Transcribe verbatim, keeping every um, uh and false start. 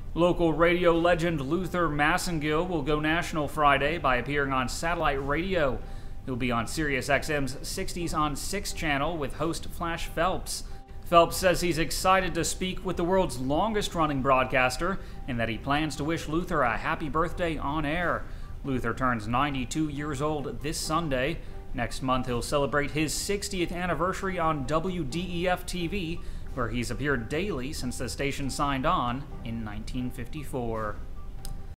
Local radio legend Luther Masingill will go national Friday by appearing on satellite radio. He'll be on Sirius X M's sixties on six channel with host Phlash Phelps. Phelps says he's excited to speak with the world's longest-running broadcaster and that he plans to wish Luther a happy birthday on air. Luther turns ninety-two years old this Sunday. Next month he'll celebrate his sixtieth anniversary on W D E F T V, where he's appeared daily since the station signed on in nineteen fifty-four.